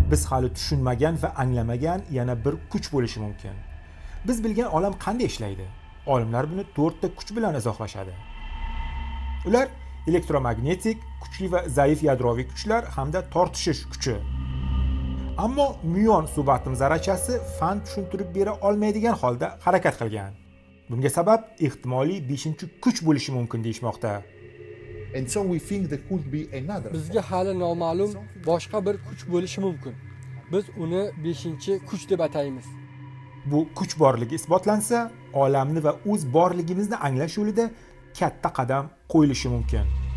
Biz hali tushunmagan va anglamagan yana bir kuch bo'lishi mumkin. Biz bilgan olam qanday ishlaydi? Olimlar buni 4 ta kuch bilan izohlashadi. Ular elektromagnetik, kuchli va zaif yadroviy kuchlar hamda tortishish kuchi. Ammo muon subatom zarrachasi fan tushuntirib bera olmaydigan holda harakat qilgan. Bunga sabab ehtimoliy 5-kuch bo'lishi mumkin deyshmoqda. And so we think there could be another. Bizga hali noma'lum boshqa bir kuch bo'lishi mumkin. Biz uni 5-kuch deb ataymiz. Bu kuch borligi isbotlansa, olamni va o'z borligimizni anglash yo'lida katta qadam qo'yilishi mumkin.